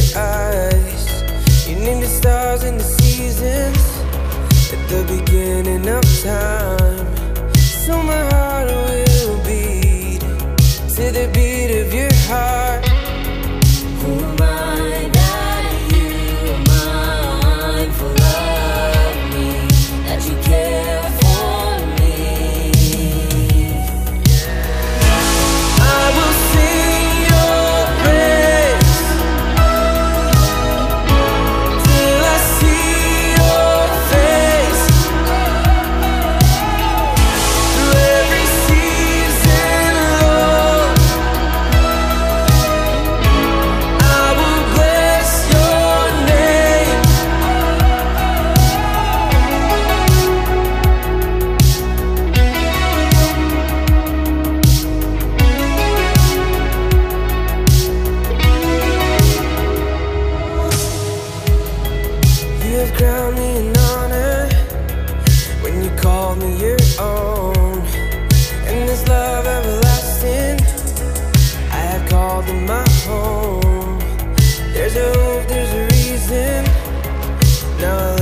eyes. You named the stars and the seasons at the beginning of time. So my heart will beat to the beat of your heart. Who am I that you are mindful of me, that you care for me? I will sing your praise till I see your face. Through every season, Lord, I will bless your name. You have crowned me in honor when you call me your own. And this love everlasting I have called in my home. There's a hope, there's a reason. Now I